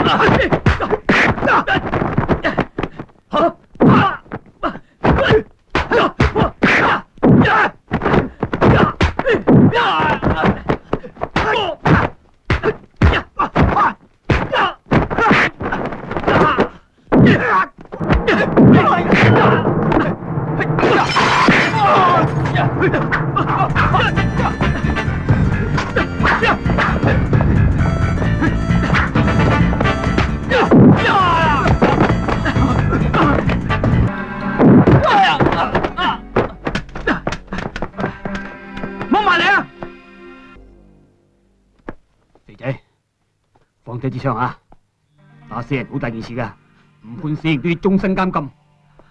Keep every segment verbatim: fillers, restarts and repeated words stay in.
放低支槍啊！打死人好大件事噶，唔判死刑都要終身監禁。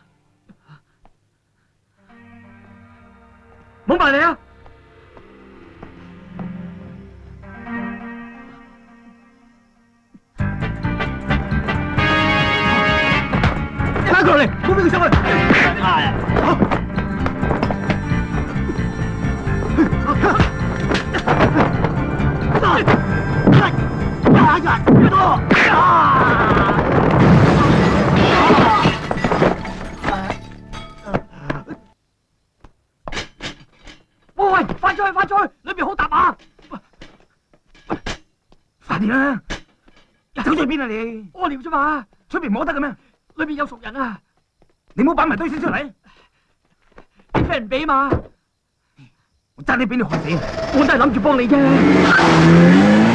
冇埋你啊！拉佢落嚟，唔好俾佢上去。哎呀！喂喂，快出去，快出去，裏邊好搭馬！快啲啦！走咗去邊啊你？屙尿啫嘛，出邊摸得嘅咩？裏邊有熟人啊！你唔好擺埋堆先出嚟，你俾人俾嘛？我爭啲俾你害死，我都係諗住幫你啫。